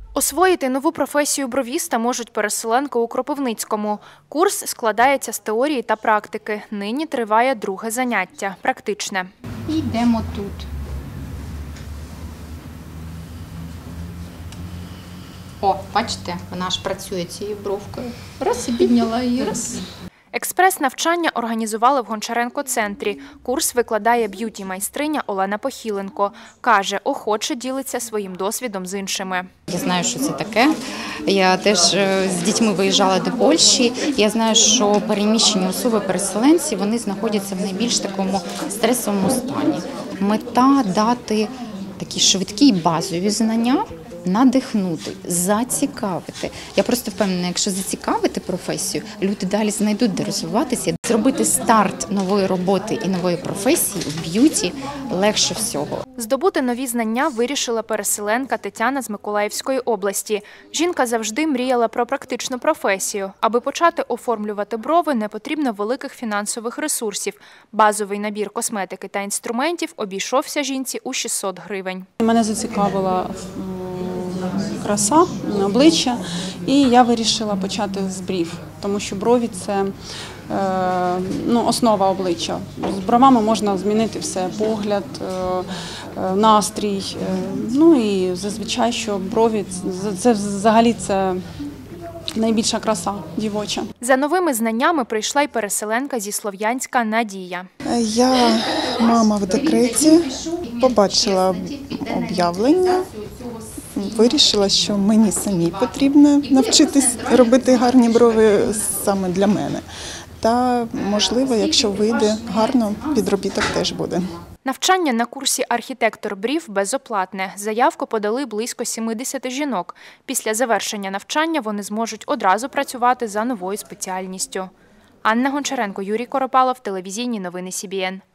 Освоїти нову професію бровіста можуть переселенки у Кропивницькому. Курс складається з теорії та практики. Нині триває друге заняття – практичне. І йдемо тут. О, бачите, вона ж працює цією бровкою. Раз і підняла її, раз. Експрес-навчання організували в Гончаренко-центрі. Курс викладає б'юті-майстриня Олена Похіленко. Каже, охоче ділиться своїм досвідом з іншими. Я знаю, що це таке. Я теж з дітьми виїжджала до Польщі. Я знаю, що переміщені особи-переселенці, вони знаходяться в найбільш такому стресовому стані. Мета – дати такі швидкі базові знання, надихнути, зацікавити. Я просто впевнена, якщо зацікавити професію, люди далі знайдуть, де розвиватися. Зробити старт нової роботи і нової професії в б'юті легше всього. Здобути нові знання вирішила переселенка Тетяна з Миколаївської області. Жінка завжди мріяла про практичну професію. Аби почати оформлювати брови, не потрібно великих фінансових ресурсів. Базовий набір косметики та інструментів обійшовся жінці у 600 гривень. Мене зацікавила краса обличчя, і я вирішила почати з брів, тому що брові – це основа обличчя. З бровами можна змінити все – погляд, настрій. І зазвичай, що брові – це взагалі найбільша краса дівоча. За новими знаннями прийшла й переселенка зі Слов'янська Надія. Я мама в декреті, побачила об'явлення. Вирішила, що мені самій потрібно навчитись робити гарні брови саме для мене. Та, можливо, якщо вийде гарно, підробіток теж буде. Навчання на курсі «Архітектор брів» безоплатне. Заявку подали близько 70 жінок. Після завершення навчання вони зможуть одразу працювати за новою спеціальністю. Анна Гончаренко, Юрій Коропалов, телевізійні новини СІБІН.